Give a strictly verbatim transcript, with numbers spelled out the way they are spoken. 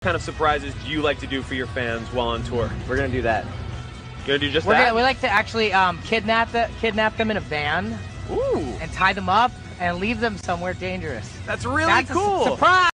kind of surprises do you like to do for your fans while on tour? We're gonna do that. You're gonna do just We're that? gonna, we like to actually um, kidnap the, kidnap them in a van. Ooh, And tie them up and leave them somewhere dangerous. that's really That's cool. A surprise.